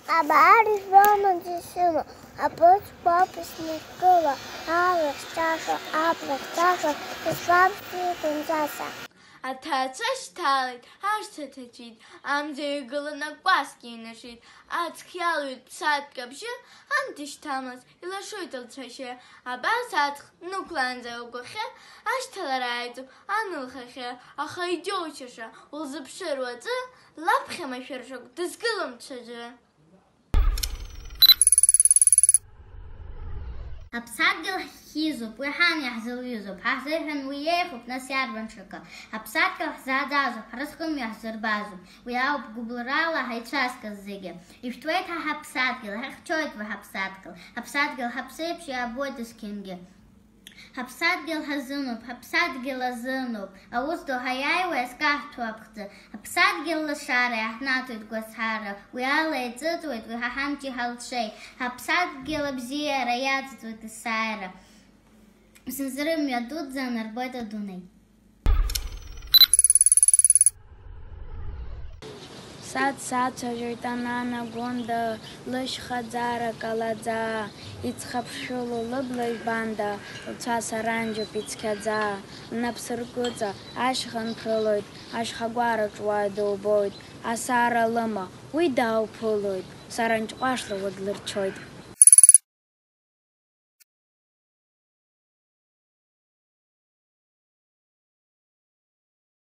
Абарис романтизма, аборт пописникова, аблах-чаша, исламские принцесса. Аҭаацәашьҭалеит, ашҭа ҭацәит, амза игылан акәасқьа инашит, аҵх иалҩит ԥсаатәк абжьы, анҭ ишьҭамлаз илашоит лцәашьы, абас аҵх нықәлаанӡа лгәахьы, ашьҭалара ааиҵоуп ан лхахьы, аха иџьоушьаша, улзыԥшыр уаҵәы, лаԥхьа машәыршақә дызгылом ҽаӡәы. Аԥсадгьыл ҳхьизуп, уи ҳан иаҳзылҩызоуп, ҳаҳзыҳәан уи еиӷьуп, нас иарбан ҽакы. Аԥсадгьыл ҳзааӡазоуп, ҳразҟымҩа ҳзырбазоуп, уи ауп гәыблрала ҳаицәазкыз зегьы. Ишәҭуеит ҳа ҳаԥсадгьыл, ҳахьчоит уи ҳаԥсадгьыл, ҳаԥсадгьыл ҳаԥсеиԥш иаабоит есқьынгьы. Ҳаԥсадгьыл ҳазынуп, ҳаԥсадгьыл азынуп, аус ду ҳаиааиуа иазкаҳҭәо аԥхӡы. Ҳаԥсадгьыл лашара иаҳнаҭоит гәазҳара, уи ала иҵыҵуеит уи ҳа ҳамчи ҳалшеи. Ҳаԥсадгьыл абзиара иаҵыҵуеит есааира, сынзары мҩа дуӡӡа нарбоит адунеи. Сацәажәоит ананагонда, лышьхаӡара калаӡаа, иҵхаԥшәыло лыбла ибанда, лцәа саранџьоуп ицқьаӡа, лнапсыргәыҵа ашьха нԥылоит, ашьхагәараҿ уа дубоит, асаара лыма, уи даауԥылоит, саранџьҟәашла уа длырчоит.